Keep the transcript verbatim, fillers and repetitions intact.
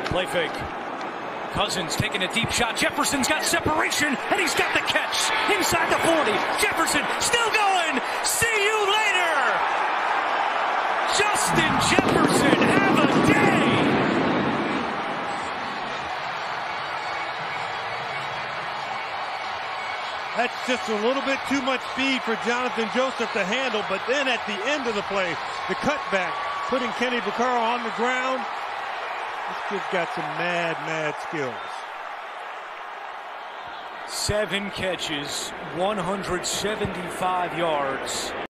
Play fake. Cousins taking a deep shot. Jefferson's got separation, and he's got the catch inside the forty. Jefferson still going. See you later. Justin Jefferson, have a day. That's just a little bit too much speed for Jonathan Joseph to handle, but then at the end of the play, the cutback, putting Kenny Vaccaro on the ground. This kid's got some mad, mad skills. Seven catches, one hundred seventy-five yards.